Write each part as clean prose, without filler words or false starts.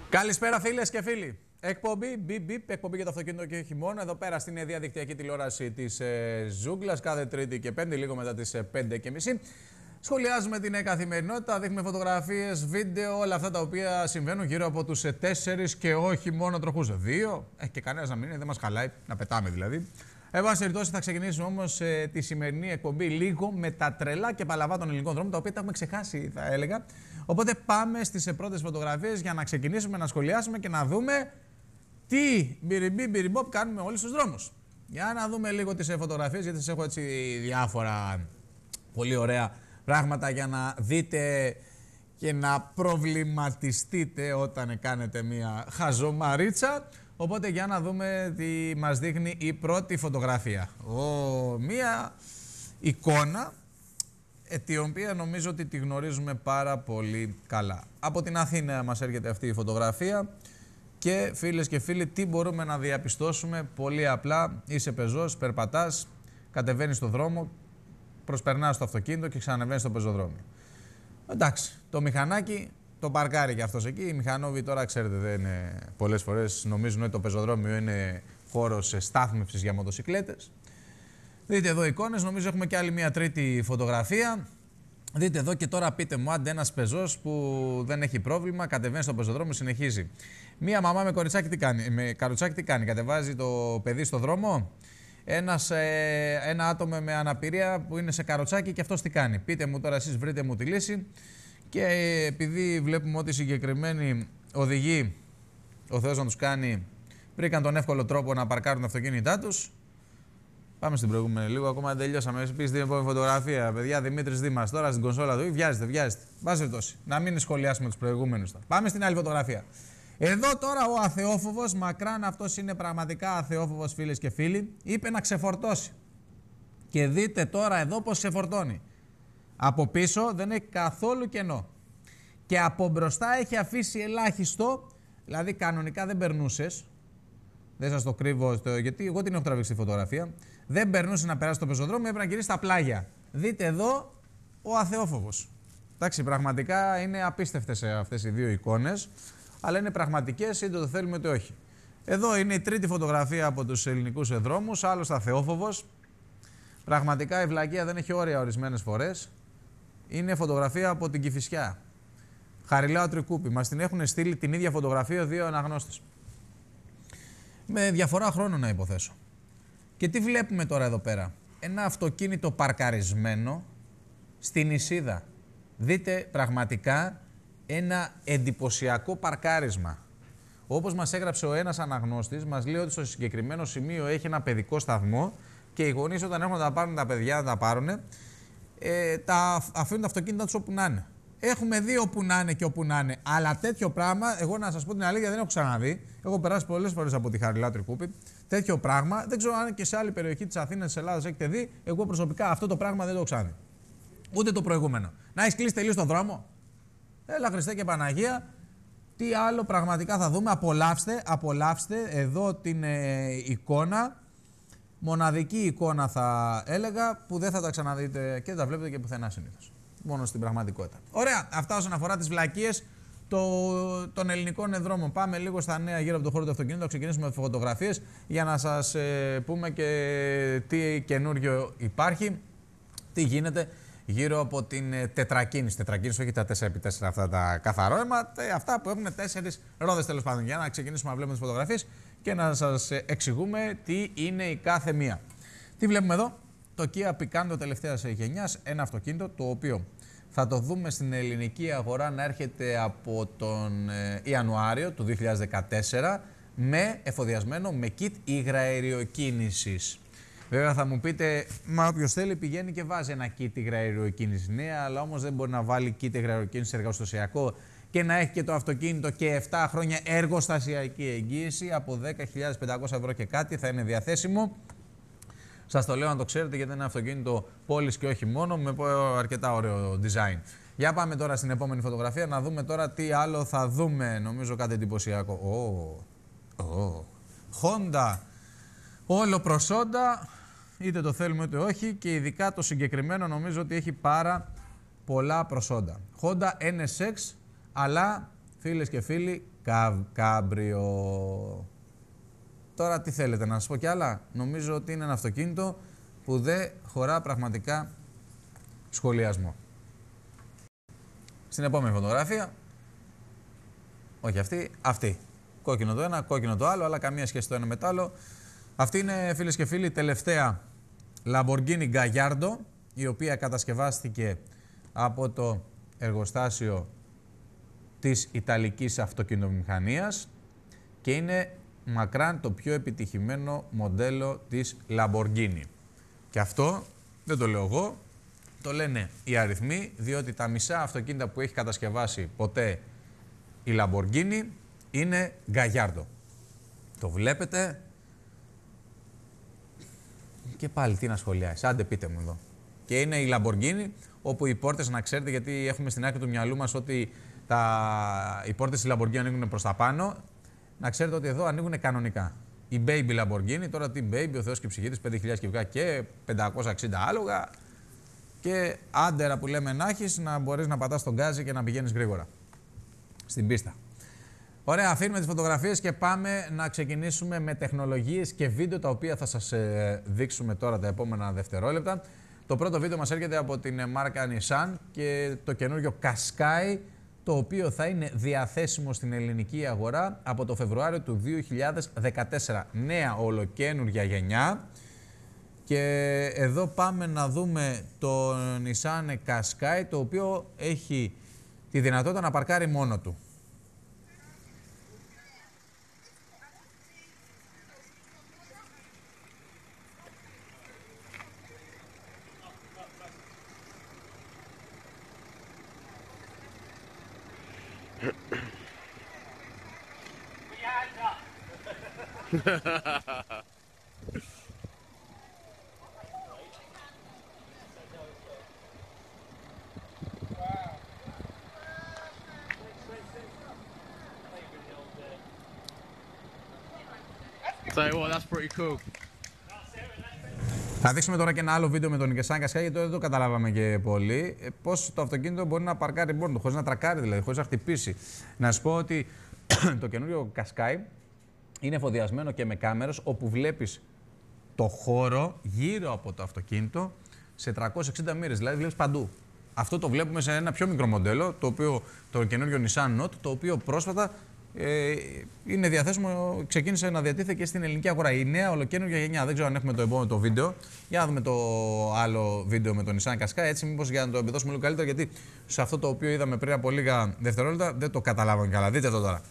Καλησπέρα φίλες και φίλοι. Εκπομπή εκπομπή για το αυτοκίνητο και όχι μόνο. Εδώ πέρα στην διαδικτυακή τηλεόραση της Ζούγκλας κάθε Τρίτη και Πέμπτη, λίγο μετά τις 5:30. Σχολιάζουμε την καθημερινότητα, δείχνουμε φωτογραφίες, βίντεο, όλα αυτά τα οποία συμβαίνουν γύρω από τους 4 και όχι μόνο τροχούς. 2 και κανένας να μην είναι, δεν μας χαλάει, να πετάμε δηλαδή. Εν πάση περιπτώσει, θα ξεκινήσουμε όμως τη σημερινή εκπομπή λίγο με τα τρελά και παλαβά των ελληνικών δρόμων, τα οποία τα έχουμε ξεχάσει, θα έλεγα. Οπότε πάμε στις πρώτες φωτογραφίες για να ξεκινήσουμε να σχολιάσουμε και να δούμε τι μπιριμπιμπ κάνουμε όλοι στους δρόμους. Για να δούμε λίγο τις φωτογραφίες, γιατί σας έχω έτσι διάφορα πολύ ωραία πράγματα για να δείτε και να προβληματιστείτε όταν κάνετε μια χαζομαρίτσα. Οπότε για να δούμε τι μας δείχνει η πρώτη φωτογραφία. Μία εικόνα, την οποία νομίζω ότι τη γνωρίζουμε πάρα πολύ καλά. Από την Αθήνα μας έρχεται αυτή η φωτογραφία και φίλες και φίλοι, τι μπορούμε να διαπιστώσουμε? Πολύ απλά, είσαι πεζός, περπατάς, κατεβαίνεις στο δρόμο, προσπερνάς το αυτοκίνητο και ξανανεβαίνεις στο πεζοδρόμιο. Εντάξει, το μηχανάκι το παρκάρει και αυτός εκεί. Οι μηχανόβοι τώρα, ξέρετε, δεν είναι, πολλές φορές νομίζουν ότι το πεζοδρόμιο είναι χώρος στάθμευσης για μοτοσικλέτες. Δείτε εδώ εικόνες, νομίζω έχουμε και άλλη μια τρίτη φωτογραφία. Δείτε εδώ και τώρα πείτε μου, άντε ένας πεζός που δεν έχει πρόβλημα, κατεβαίνει στο πεζοδρόμιο, συνεχίζει. Μία μαμά με κοριτσάκι τι κάνει, με καροτσάκι τι κάνει? Κατεβάζει το παιδί στο δρόμο. Ένα άτομο με αναπηρία που είναι σε καροτσάκι και αυτός τι κάνει? Πείτε μου τώρα εσείς, βρείτε μου τη λύση. Και επειδή βλέπουμε ότι οι συγκεκριμένοι οδηγοί, ο Θεός να τους κάνει, βρήκαν τον εύκολο τρόπο να παρκάρουν τα αυτοκίνητά τους. Πάμε στην προηγούμενη λίγο, ακόμα δεν τελειώσαμε. Επίσης την επόμενη φωτογραφία, παιδιά, Δημήτρης Δήμας, τώρα στην κονσόλα του, βιάζεται. Βάζει τόση. Να μην σχολιάσουμε τους προηγούμενους. Πάμε στην άλλη φωτογραφία. Εδώ τώρα ο αθεόφοβος, μακράν αυτός είναι πραγματικά αθεόφοβος, φίλες και φίλοι, είπε να ξεφορτώσει. Και δείτε τώρα εδώ πώς ξεφορτώνει. Από πίσω δεν έχει καθόλου κενό. Και από μπροστά έχει αφήσει ελάχιστο, δηλαδή κανονικά δεν περνούσες. Δεν σας το κρύβω, γιατί εγώ την έχω τραβήξει τη φωτογραφία. Δεν περνούσε να περάσει το πεζοδρόμιο, έπρεπε να γυρίσει στα πλάγια. Δείτε εδώ ο αθεόφοβος. Εντάξει, πραγματικά είναι απίστευτες αυτές οι δύο εικόνες, αλλά είναι πραγματικές, είτε το θέλουμε είτε όχι. Εδώ είναι η τρίτη φωτογραφία από τους ελληνικούς δρόμους, άλλος αθεόφοβος. Πραγματικά η βλακεία δεν έχει όρια ορισμένες φορές. Είναι φωτογραφία από την Κηφισιά. Χαριλάου Τρικούπη. Μας την έχουν στείλει την ίδια φωτογραφία δύο αναγνώστες. Με διαφορά χρόνου να υποθέσω. Και τι βλέπουμε τώρα εδώ πέρα? Ένα αυτοκίνητο παρκαρισμένο στην Ισίδα. Δείτε πραγματικά ένα εντυπωσιακό παρκάρισμα. Όπως μας έγραψε ο ένας αναγνώστης, μας λέει ότι στο συγκεκριμένο σημείο έχει ένα παιδικό σταθμό και οι γονείς όταν έχουν να τα πάρουν τα παιδιά, να τα πάρουν, αφήνουν τα αυτοκίνητα τους όπου να είναι. Έχουμε δει όπου να είναι και όπου να είναι. Αλλά τέτοιο πράγμα, εγώ να σας πω την αλήθεια, δεν έχω ξαναδεί. Έχω περάσει πολλές φορές από τη Χαριλάου Τρικούπη. Τέτοιο πράγμα, δεν ξέρω αν και σε άλλη περιοχή της Αθήνας, της Ελλάδας έχετε δει. Εγώ προσωπικά αυτό το πράγμα δεν το έχω ξαναδεί. Ούτε το προηγούμενο. Να έχεις κλείσει τελείως τον δρόμο. Έλα Χριστέ και Παναγία. Τι άλλο πραγματικά θα δούμε? Απολαύστε εδώ την εικόνα. Μοναδική εικόνα θα έλεγα, που δεν θα τα ξαναδείτε και δεν τα βλέπετε και πουθενά συνήθως. Μόνο στην πραγματικότητα. Ωραία, αυτά όσον αφορά τις βλακίες των ελληνικών δρόμων. Πάμε λίγο στα νέα γύρω από το χώρο του αυτοκίνητου. Θα ξεκινήσουμε με φωτογραφίες για να σας πούμε και τι καινούριο υπάρχει, τι γίνεται γύρω από την τετρακίνηση. Τετρακίνηση, όχι τα 4x4 αυτά τα καθαρόαιμα, αυτά που έχουν 4 ρόδες τέλος πάντων. Για να ξεκινήσουμε να βλέπουμε τις φωτογραφίες και να σας εξηγούμε τι είναι η κάθε μία. Τι βλέπουμε εδώ? Το Kia Picanto τελευταίας γενιάς, ένα αυτοκίνητο το οποίο θα το δούμε στην ελληνική αγορά να έρχεται από τον Ιανουάριο του 2014 με εφοδιασμένο με kit υγραεριοκίνησης. Βέβαια θα μου πείτε, μα όποιος θέλει πηγαίνει και βάζει ένα kit υγραεριοκίνησης. Ναι, αλλά όμως δεν μπορεί να βάλει kit υγραεριοκίνησης εργοστασιακό και να έχει και το αυτοκίνητο και 7 χρόνια εργοστασιακή εγγύηση. Από 10.500 ευρώ και κάτι θα είναι διαθέσιμο. Σας το λέω να το ξέρετε, γιατί είναι ένα αυτοκίνητο πόλης και όχι μόνο, με αρκετά ωραίο design. Για πάμε τώρα στην επόμενη φωτογραφία να δούμε τώρα τι άλλο θα δούμε. Νομίζω κάτι εντυπωσιακό. Honda. Όλο προσόντα, είτε το θέλουμε είτε όχι, και ειδικά το συγκεκριμένο νομίζω ότι έχει πάρα πολλά προσόντα. Honda NSX, αλλά φίλες και φίλοι, Κάμπριο. Τώρα τι θέλετε, να σας πω κι άλλα? Νομίζω ότι είναι ένα αυτοκίνητο που δεν χωρά πραγματικά σχολιασμό. Στην επόμενη φωτογραφία, όχι αυτή. Κόκκινο το ένα, κόκκινο το άλλο, αλλά καμία σχέση το ένα με το άλλο. Αυτή είναι, φίλες και φίλοι, η τελευταία Lamborghini Gallardo, η οποία κατασκευάστηκε από το εργοστάσιο της Ιταλικής αυτοκινητομηχανίας και είναι μακράν το πιο επιτυχημένο μοντέλο της Lamborghini. Και αυτό δεν το λέω εγώ, το λένε οι αριθμοί, διότι τα μισά αυτοκίνητα που έχει κατασκευάσει ποτέ η Lamborghini είναι Gallardo. Το βλέπετε και πάλι τι να σχολιάσει, άντε πείτε μου εδώ. Και είναι η Lamborghini, όπου οι πόρτες, να ξέρετε, γιατί έχουμε στην άκρη του μυαλού μας ότι οι πόρτες της Lamborghini ανοίγουν προς τα πάνω, να ξέρετε ότι εδώ ανοίγουν κανονικά. Η Baby Lamborghini, τώρα τι Baby, ο Θεός και η ψυχή της, 5.000 κυβικά και 560 άλογα και άντερα που λέμε να έχεις, να μπορείς να πατάς τον γκάζι και να πηγαίνεις γρήγορα στην πίστα. Ωραία, αφήνουμε τις φωτογραφίες και πάμε να ξεκινήσουμε με τεχνολογίες και βίντεο τα οποία θα σας δείξουμε τώρα τα επόμενα δευτερόλεπτα. Το πρώτο βίντεο μας έρχεται από την μάρκα Nissan και το καινούριο Qashqai, το οποίο θα είναι διαθέσιμο στην ελληνική αγορά από το Φεβρουάριο του 2014. Νέα ολοκαίνουργια γενιά. Και εδώ πάμε να δούμε το Nissan Qashqai, το οποίο έχει τη δυνατότητα να παρκάρει μόνο του. That's pretty cool. Θα δείξουμε τώρα και ένα άλλο βίντεο με τον Nissan Qashqai, γιατί δεν το καταλάβαμε και πολύ. Πώς το αυτοκίνητο μπορεί να παρκάρει μόνο του, χωρίς να τρακάρει δηλαδή, χωρίς να χτυπήσει. Να σας πω ότι το καινούριο Qashqai είναι εφοδιασμένο και με κάμερες, όπου βλέπεις το χώρο γύρω από το αυτοκίνητο σε 360 μοίρες, δηλαδή βλέπεις παντού. Αυτό το βλέπουμε σε ένα πιο μικρό μοντέλο, το καινούριο Nissan Note, το οποίο πρόσφατα είναι διαθέσιμο, ξεκίνησε να διατίθεται και στην ελληνική αγορά. Η νέα ολοκαίνουργια γενιά. Δεν ξέρω αν έχουμε το επόμενο το βίντεο. Για να δούμε το άλλο βίντεο με τον Nissan Qashqai. Έτσι, μήπως για να το εμπεδώσουμε λίγο καλύτερα, γιατί σε αυτό το οποίο είδαμε πριν από λίγα δευτερόλεπτα δεν το καταλάβαμε καλά. Δείτε το τώρα.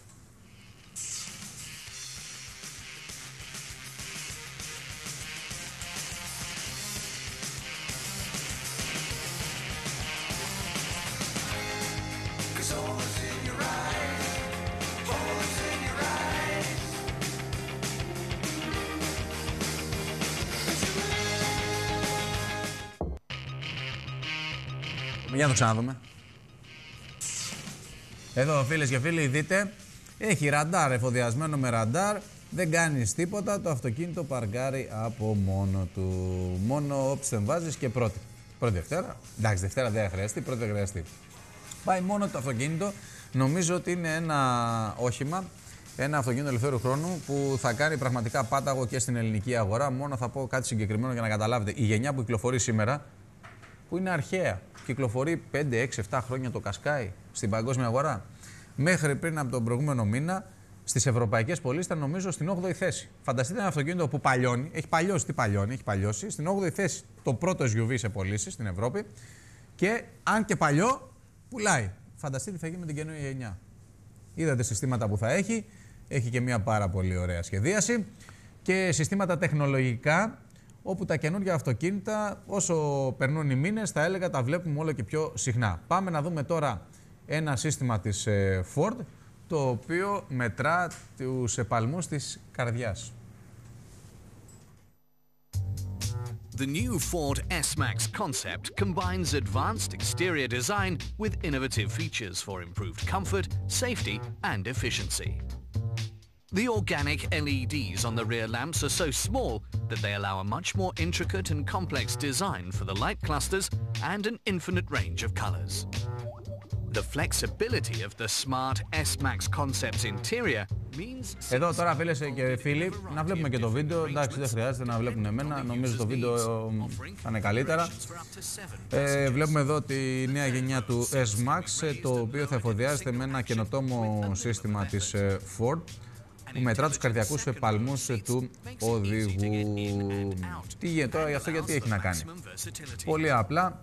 Για να το ξαναδούμε. Εδώ, φίλες και φίλοι, δείτε, έχει ραντάρ, εφοδιασμένο με ραντάρ, δεν κάνεις τίποτα, το αυτοκίνητο παρκάρει από μόνο του. Μόνο όπισθεν βάζεις και πρώτη Δευτέρα. Εντάξει, Δευτέρα δεν χρειαστεί, πρώτη δεν χρειαστεί. Πάει μόνο το αυτοκίνητο. Νομίζω ότι είναι ένα όχημα, ένα αυτοκίνητο ελευθέρου χρόνου που θα κάνει πραγματικά πάταγο και στην ελληνική αγορά. Μόνο θα πω κάτι συγκεκριμένο για να καταλάβετε. Η γενιά που κυκλοφορεί σήμερα, που είναι αρχαία, κυκλοφορεί 5, 6, 7 χρόνια το Qashqai στην παγκόσμια αγορά. Μέχρι πριν από τον προηγούμενο μήνα, στις ευρωπαϊκές πωλήσεις ήταν νομίζω στην 8η θέση. Φανταστείτε ένα αυτοκίνητο που παλιώνει, έχει παλιώσει, έχει παλιώσει, στην 8η θέση το πρώτο SUV σε πωλήσεις στην Ευρώπη και αν και παλιό, πουλάει. Φανταστείτε τι θα γίνει με την καινούργια γενιά. Είδατε συστήματα που θα έχει και μια πάρα πολύ ωραία σχεδίαση και συστήματα τεχνολογικά, όπου τα καινούργια αυτοκίνητα, όσο περνούν οι μήνες, θα έλεγα τα βλέπουμε όλο και πιο συχνά. Πάμε να δούμε τώρα ένα σύστημα της Ford, το οποίο μετρά τους επαλμούς της καρδιάς. The new Ford S-Max concept combines advanced exterior design with innovative features for improved comfort, safety and efficiency. The organic LEDs on the rear lamps are so small that they allow a much more intricate and complex design for the light clusters and an infinite range of colors. The flexibility of the smart S-Max Concept's interior means... Εδώ τώρα, φίλες και φίλοι, να βλέπουμε και το βίντεο. Εντάξει, δεν χρειάζεται να βλέπουν εμένα. Νομίζω το βίντεο θα είναι καλύτερα. Βλέπουμε εδώ τη νέα γενιά του S-Max, το οποίο θα εφοδιάζεται με ένα καινοτόμο σύστημα της Ford, που μετρά τους καρδιακούς παλμούς του οδηγού. Τι γίνεται τώρα, γι' αυτό γιατί έχει να κάνει? Πολύ απλά,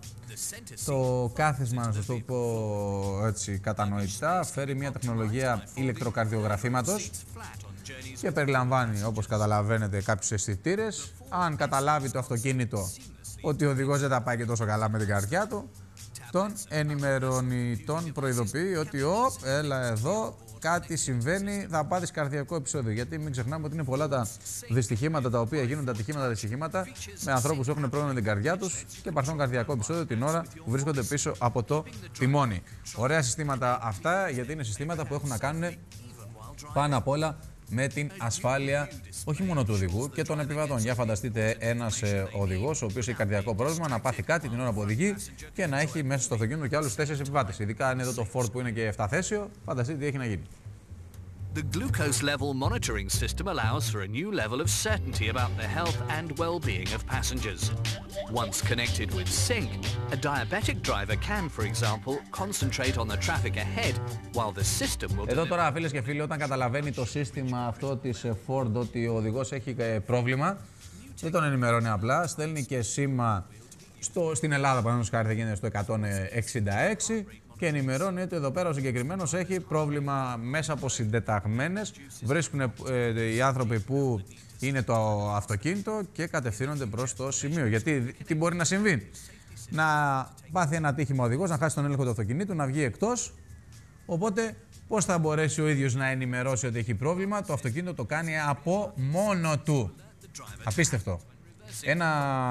το κάθισμα, να σας το πω έτσι κατανοητά, φέρει μια τεχνολογία ηλεκτροκαρδιογραφήματος και περιλαμβάνει, όπως καταλαβαίνετε, κάποιους αισθητήρες. Αν καταλάβει το αυτοκίνητο ότι ο οδηγός δεν τα πάει και τόσο καλά με την καρδιά του, τον ενημερώνει, τον προειδοποιεί ότι έλα εδώ, κάτι συμβαίνει, θα πάθεις καρδιακό επεισόδιο. Γιατί μην ξεχνάμε ότι είναι πολλά τα δυστυχήματα τα οποία γίνονται, ατυχήματα, δυστυχήματα, με ανθρώπους που έχουν πρόβλημα με την καρδιά τους και παθαίνουν καρδιακό επεισόδιο την ώρα που βρίσκονται πίσω από το τιμόνι. Ωραία συστήματα αυτά, γιατί είναι συστήματα που έχουν να κάνουν πάνω απ' όλα με την ασφάλεια όχι μόνο του οδηγού και των επιβατών. Για φανταστείτε ένας οδηγός ο οποίος έχει καρδιακό πρόβλημα να πάθει κάτι την ώρα που οδηγεί και να έχει μέσα στο αυτοκίνητο και άλλους 4 επιβάτες. Ειδικά αν είναι εδώ το Ford που είναι και 7θέσιο, φανταστείτε τι έχει να γίνει. The glucose level monitoring system allows for a new level of certainty about the health and well-being of passengers. Once connected with Sync, a diabetic driver can, for example, concentrate on the traffic ahead while the system will... Εδώ τώρα, φίλες και φίλοι, όταν καταλαβαίνει το σύστημα αυτό της Ford ότι ο οδηγός έχει πρόβλημα, δεν τον ενημερώνει απλά, στέλνει και σήμα στην Ελλάδα, παραδείγματος χάρη, θα γίνεται στο 166, και ενημερώνει ότι εδώ πέρα ο συγκεκριμένος έχει πρόβλημα μέσα από συντεταγμένες. Βρίσκουν οι άνθρωποι που είναι το αυτοκίνητο και κατευθύνονται προς το σημείο. Γιατί τι μπορεί να συμβεί? Να πάθει ένα ατύχημα ο οδηγός, να χάσει τον έλεγχο του αυτοκινήτου, να βγει εκτός. Οπότε πώς θα μπορέσει ο ίδιος να ενημερώσει ότι έχει πρόβλημα? Το αυτοκίνητο το κάνει από μόνο του. Απίστευτο. Ένα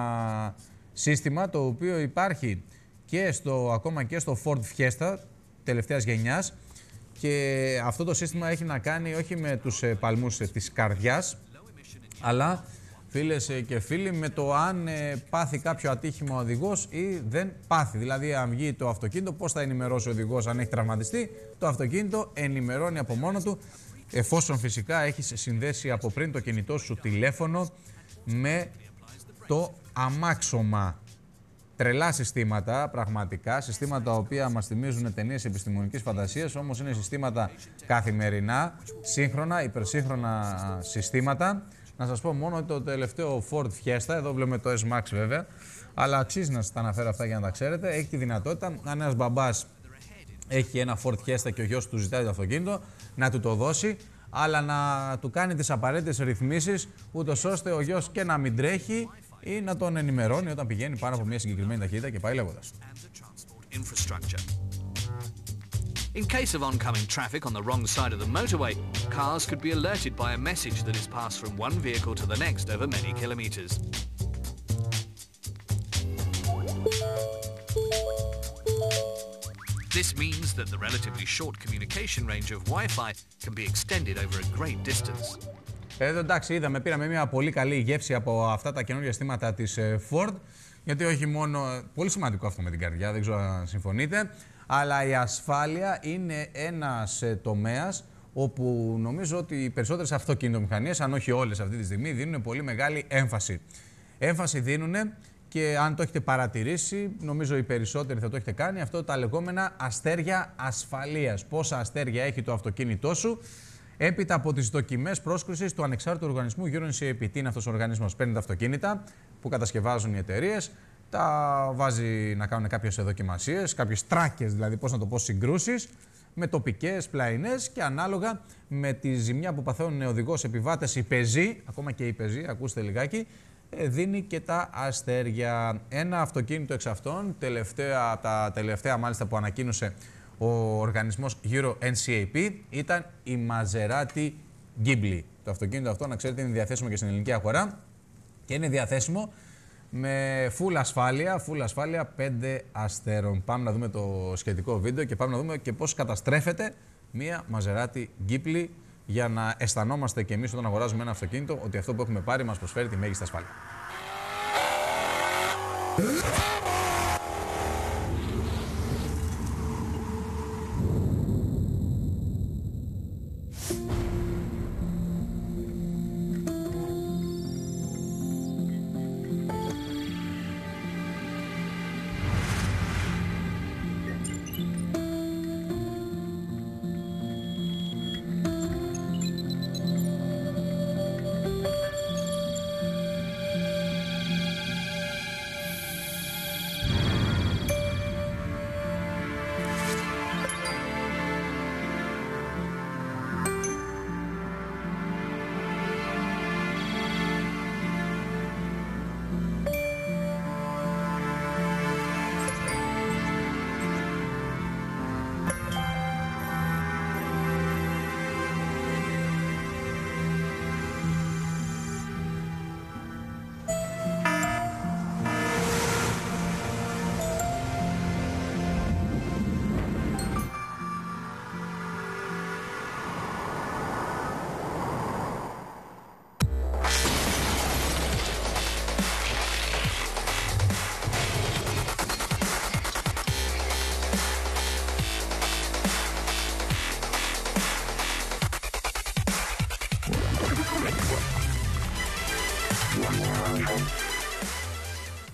σύστημα το οποίο υπάρχει και ακόμα και στο Ford Fiesta τελευταίας γενιάς, και αυτό το σύστημα έχει να κάνει όχι με τους παλμούς της καρδιάς, αλλά, φίλες και φίλοι, με το αν πάθει κάποιο ατύχημα ο οδηγός ή δεν πάθει. Δηλαδή, αν βγει το αυτοκίνητο, πώς θα ενημερώσει ο οδηγός αν έχει τραυματιστεί? Το αυτοκίνητο ενημερώνει από μόνο του, εφόσον φυσικά έχεις συνδέσει από πριν το κινητό σου τηλέφωνο με το αμάξωμα. Τρελά συστήματα, πραγματικά, συστήματα τα οποία μας θυμίζουν ταινίες επιστημονικής φαντασίας, όμως είναι συστήματα καθημερινά, σύγχρονα, υπερσύγχρονα συστήματα. Να σας πω μόνο ότι το τελευταίο Ford Fiesta, εδώ βλέπουμε το S-Max βέβαια, αλλά αξίζει να σας τα αναφέρω αυτά για να τα ξέρετε, έχει τη δυνατότητα, αν ένας μπαμπάς έχει ένα Ford Fiesta και ο γιος του ζητάει το αυτοκίνητο, να του το δώσει, αλλά να του κάνει τις απαραίτητες ρυθμίσεις, ούτως ώστε ο γιος και να μην τρέχει ή να τον ενημερώνει όταν πηγαίνει πάνω από μια συγκεκριμένη ταχύτητα και πάει λέγοντας. In case of oncoming traffic on the wrong side of the motorway, cars could be alerted by a message that is passed from one vehicle to the next over many kilometers. This means that the relatively short communication range of Wi-Fi can be extended over a great distance. Εδώ εντάξει, πήραμε μια πολύ καλή γεύση από αυτά τα καινούργια συστήματα της Ford, γιατί όχι μόνο, πολύ σημαντικό αυτό με την καρδιά, δεν ξέρω αν συμφωνείτε, αλλά η ασφάλεια είναι ένας τομέας όπου νομίζω ότι οι περισσότερες αυτοκινητομηχανίες, αν όχι όλες αυτή τη στιγμή, δίνουν πολύ μεγάλη έμφαση. Έμφαση δίνουν, και αν το έχετε παρατηρήσει, νομίζω οι περισσότεροι θα το έχετε κάνει, αυτό τα λεγόμενα αστέρια ασφαλείας. Πόσα αστέρια έχει το αυτοκίνητό σου, έπειτα από τις δοκιμές πρόσκρισης του ανεξάρτητου οργανισμού EuroNCAP. Τι είναι αυτός ο οργανισμός? Παίρνει τα αυτοκίνητα που κατασκευάζουν οι εταιρείες, τα βάζει να κάνουν κάποιες δοκιμασίες, κάποιες τράκες, δηλαδή πώς να το πω, συγκρούσεις, με τοπικές, πλαϊνές, και ανάλογα με τη ζημιά που παθαίνουν οδηγός, επιβάτες, οι πεζοί, ακόμα και οι πεζοί, ακούστε λιγάκι, δίνει και τα αστέρια. Ένα αυτοκίνητο εξ αυτών, τα τελευταία μάλιστα που ανακοίνωσε ο οργανισμός EuroNCAP, ήταν η Maserati Ghibli. Το αυτοκίνητο αυτό, να ξέρετε, είναι διαθέσιμο και στην ελληνική αγορά και είναι διαθέσιμο με full ασφάλεια 5 αστέρων. Πάμε να δούμε το σχετικό βίντεο και πάμε να δούμε και πώς καταστρέφεται μία Maserati Ghibli, για να αισθανόμαστε και εμείς όταν αγοράζουμε ένα αυτοκίνητο ότι αυτό που έχουμε πάρει μας προσφέρει τη μέγιστη ασφάλεια.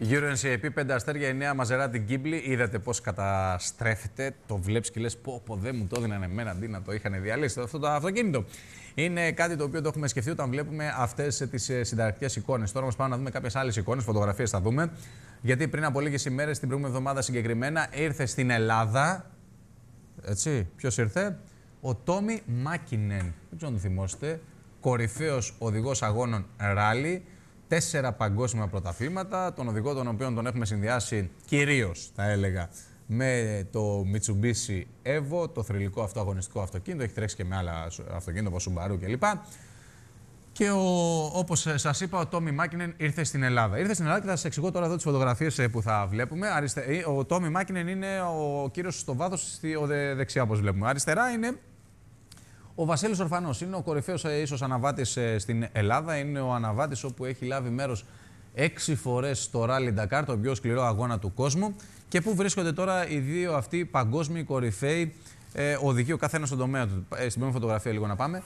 Euro NCAP 5 αστέρια, η νέα Maserati Ghibli. Είδατε πώς καταστρέφεται. Το βλέπεις και λες πω δεν μου το έδιναν εμένα αντί να το είχαν διαλύσει αυτό το αυτοκίνητο. Είναι κάτι το οποίο το έχουμε σκεφτεί όταν βλέπουμε αυτές τις συνταρακτικές εικόνες. Τώρα όμως πάμε να δούμε κάποιες άλλες εικόνες, φωτογραφίες θα δούμε. Γιατί πριν από λίγες ημέρες, την προηγούμενη εβδομάδα συγκεκριμένα, ήρθε στην Ελλάδα. Έτσι, ποιος ήρθε? Ο Τόμι Μάκινεν. Δεν ξέρω αν το θυμόστε. Κορυφαίος οδηγός αγώνων ράλι. 4 παγκόσμια πρωταθλήματα, τον οδηγό τον οποίο τον έχουμε συνδυάσει κυρίως, θα έλεγα, με το Mitsubishi Evo, το θρυλικό αυτό αγωνιστικό αυτοκίνητο. Έχει τρέξει και με άλλα αυτοκίνητα όπως Subaru κλπ. Και όπως σας είπα, ο Τόμι Μάκινεν ήρθε στην Ελλάδα. Ήρθε στην Ελλάδα και θα σας εξηγώ τώρα εδώ τις φωτογραφίες που θα βλέπουμε. Ο Τόμι Μάκινεν είναι ο κύριος στο βάθος, δεξιά όπως βλέπουμε. Αριστερά είναι ο Βασίλης Ορφανός. Είναι ο κορυφαίος ίσως αναβάτης στην Ελλάδα. Είναι ο αναβάτης όπου έχει λάβει μέρος 6 φορές στο Rally Dakar, το πιο σκληρό αγώνα του κόσμου. Και πού βρίσκονται τώρα οι δύο αυτοί παγκόσμιοι κορυφαίοι οδηγοί, ο καθένας στον τομέα του. Στην πρώτη φωτογραφία λίγο να πάμε.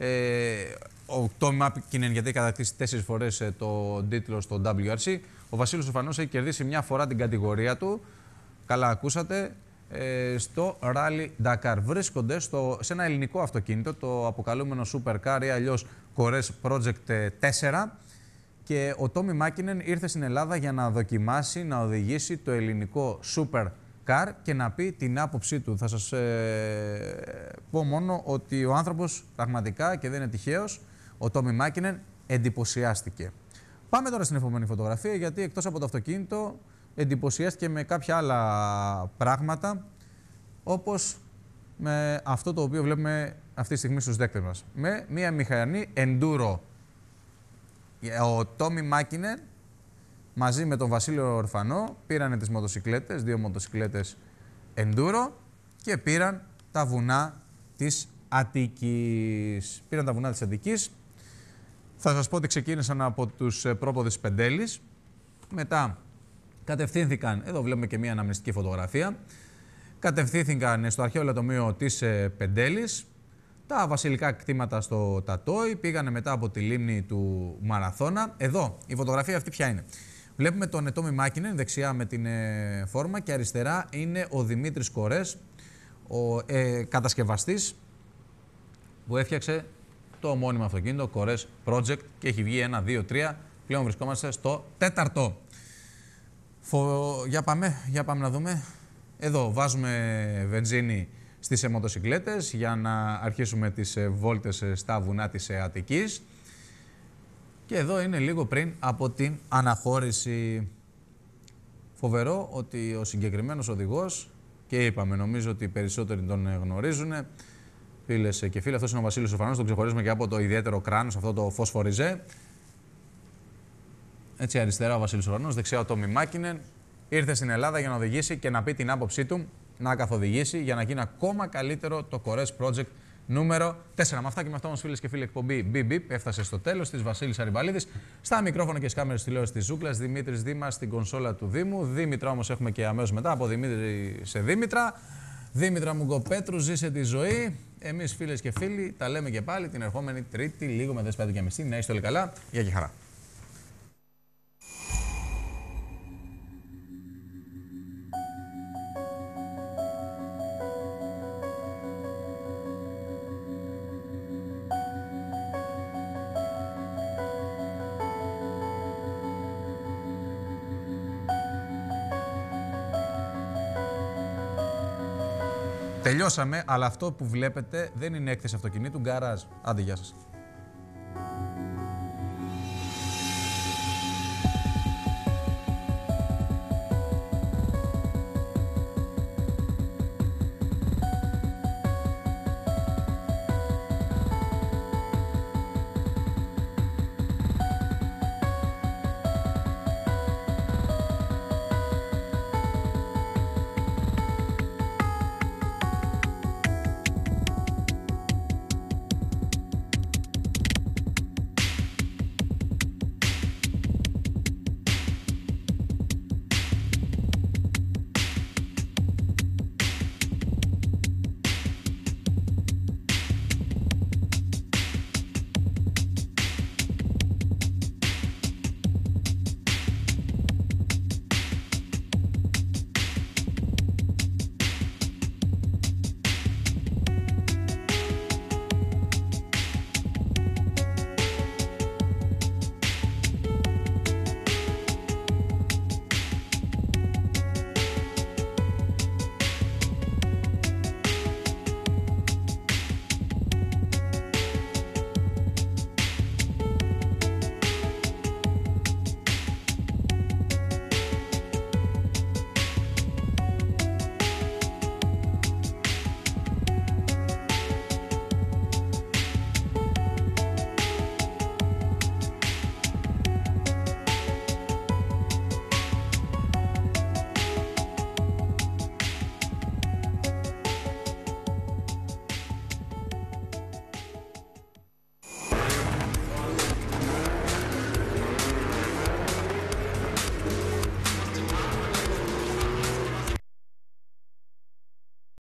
Ο Τόμι Μάκινεν, γιατί έχει κατακτήσει 4 φορές το τίτλο στο WRC. Ο Βασίλης Ορφανός έχει κερδίσει μια φορά την κατηγορία του. Καλά ακούσατε. Στο Rally Dakar. Βρίσκονται σε ένα ελληνικό αυτοκίνητο, το αποκαλούμενο Supercar ή αλλιώς Corres Project 4, και ο Τόμι Μάκινεν ήρθε στην Ελλάδα για να δοκιμάσει να οδηγήσει το ελληνικό Supercar και να πει την άποψή του. Θα σας πω μόνο ότι ο άνθρωπος πραγματικά, και δεν είναι τυχαίος, ο Τόμι Μάκινεν εντυπωσιάστηκε. Πάμε τώρα στην επόμενη φωτογραφία, γιατί εκτός από το αυτοκίνητο εντυπωσιάστηκε με κάποια άλλα πράγματα, όπως με αυτό το οποίο βλέπουμε αυτή τη στιγμή στους δέκτες μας. Με μία μηχανή Enduro. Ο Τόμι Μάκινεν μαζί με τον Βασίλειο Ορφανό πήραν τις μοτοσικλέτες, 2 μοτοσικλέτες Enduro, και πήραν τα βουνά της Αττικής. Θα σας πω ότι ξεκίνησαν από τους πρόποδες Πεντέλης, μετά κατευθύνθηκαν, εδώ βλέπουμε και μία αναμνηστική φωτογραφία, κατευθύνθηκαν στο αρχαίο λατομείο της Πεντέλης, τα βασιλικά κτήματα στο Τατόι, πήγανε μετά από τη λίμνη του Μαραθώνα. Εδώ, η φωτογραφία αυτή ποια είναι? Βλέπουμε τον Τόμι Μάκινεν δεξιά με την φόρμα και αριστερά είναι ο Δημήτρης Κορές, ο κατασκευαστής που έφτιαξε το ομώνυμο αυτοκίνητο Corres Project και έχει βγει 1, 2, 3, πλέον βρισκόμαστε στο 4ο. Για πάμε να δούμε. Εδώ βάζουμε βενζίνη στις μοτοσικλέτες για να αρχίσουμε τις βόλτες στα βουνά της Αττικής. Και εδώ είναι λίγο πριν από την αναχώρηση. Φοβερό ότι ο συγκεκριμένος οδηγός, και είπαμε, νομίζω ότι οι περισσότεροι τον γνωρίζουν, φίλες και φίλοι, αυτός είναι ο Βασίλης Ορφανός, τον ξεχωρίζουμε και από το ιδιαίτερο κράνος, αυτό το φωσφοριζέ. Έτσι, αριστερά ο Βασίλης Ορφανός, δεξιά ο Τόμι Μάκινεν. Ήρθε στην Ελλάδα για να οδηγήσει και να πει την άποψή του, να καθοδηγήσει για να γίνει ακόμα καλύτερο το Corres Project νούμερο 4. Με αυτά και με αυτό όμως, φίλες και φίλοι, εκπομπή BB έφτασε στο τέλος της. Βασίλης Αρυμπαλίδης στα μικρόφωνα και στις κάμερες της τηλεόρασης της Ζούγκλας. Δημήτρης Δήμας στην κονσόλα του Δήμου. Δήμητρα όμως έχουμε και αμέσως μετά, από Δημήτρη σε Δήμητρα. Δήμητρα Μουγκοπέτρου, ζήσε τη ζωή. Εμείς, φίλες και φίλοι, τα λέμε και πάλι την ερχόμενη Τρίτη, λίγο με 5:30. Να είστε όλοι καλά. Γεια και χαρά. Τελειώσαμε, αλλά αυτό που βλέπετε δεν είναι έκθεση αυτοκινήτου, γκαράζ. Άντε, γεια σας.